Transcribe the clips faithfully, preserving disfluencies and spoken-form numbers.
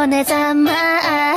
よねざまあ。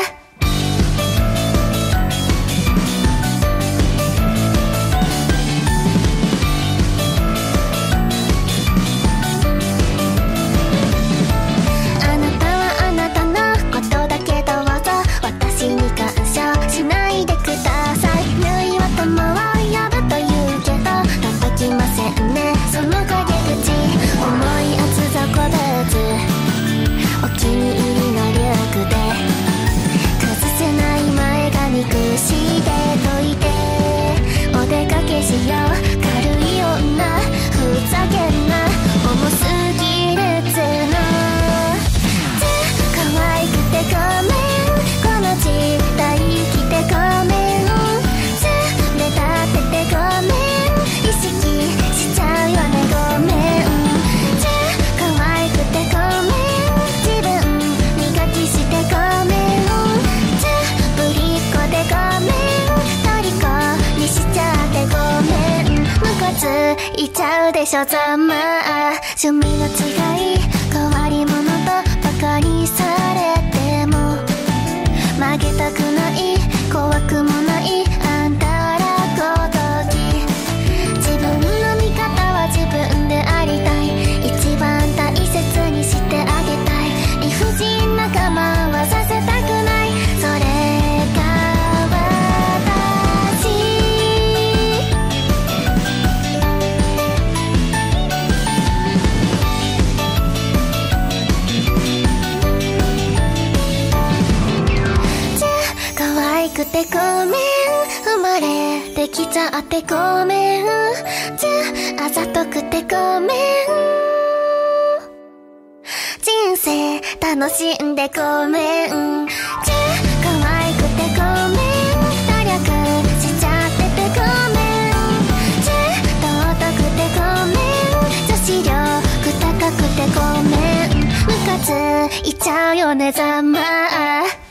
いちゃうでしょざまあ。趣味の違い変わり者とバカにされても曲げたくない怖くもないあんたらごとき。自分の味方は自分でありたい。一番大切にしてあげたい。理不尽な我慢はさせたくない。それくてごめん、生まれてきちゃってごめん、じゃあざとくてごめん、人生楽しんでごめん、じゃあ可愛くてごめん、努力しちゃっててごめん、じゃあ尊くてごめん、女子力高くてごめん、ムカついちゃうよねざまあ。